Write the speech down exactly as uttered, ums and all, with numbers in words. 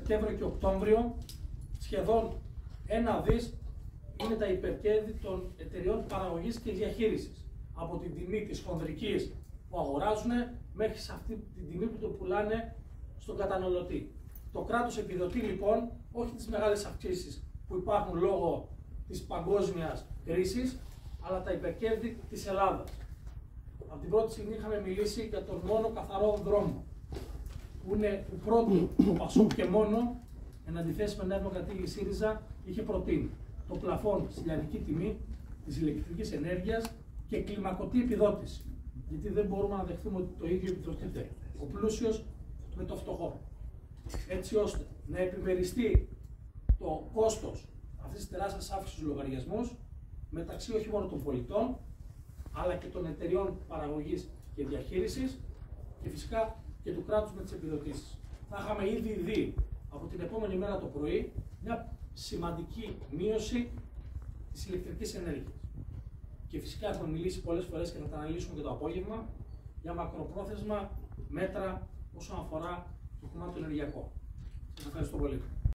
Σεπτέμβριο και Οκτώβριο σχεδόν ένα δις είναι τα υπερκέρδη των εταιριών παραγωγής και διαχείρισης. Από την τιμή της χονδρικής που αγοράζουν μέχρι σε αυτή την τιμή που το πουλάνε στον καταναλωτή. Το κράτος επιδοτεί λοιπόν όχι τις μεγάλες αυξήσεις που υπάρχουν λόγω της παγκόσμιας κρίσης, αλλά τα υπερκέρδη της Ελλάδας. Από την πρώτη στιγμή είχαμε μιλήσει για τον μόνο καθαρό δρόμο, που είναι του πρώτου το Πασόκ και μόνο, εν αντιθέσει με Νέα Δημοκρατία και ΣΥΡΙΖΑ, είχε προτείνει το πλαφόν στη λιανική τιμή της ηλεκτρικής ενέργειας και κλιμακωτή επιδότηση. Γιατί δεν μπορούμε να δεχθούμε ότι το ίδιο επιδοτείται ο πλούσιος με το φτωχό. Έτσι ώστε να επιμεριστεί το κόστος αυτής της τεράστιας αύξησης στους λογαριασμούς μεταξύ όχι μόνο των πολιτών, αλλά και των εταιριών παραγωγής και διαχείρισης και φυσικά και του κράτους με τις επιδοτήσεις. Θα είχαμε ήδη δει από την επόμενη μέρα το πρωί μια σημαντική μείωση της ηλεκτρικής ενέργειας. Και φυσικά έχουμε μιλήσει πολλές φορές και θα τα αναλύσουμε και το απόγευμα για μακροπρόθεσμα μέτρα όσον αφορά το κομμάτι το ενεργειακό. Σας ευχαριστώ πολύ.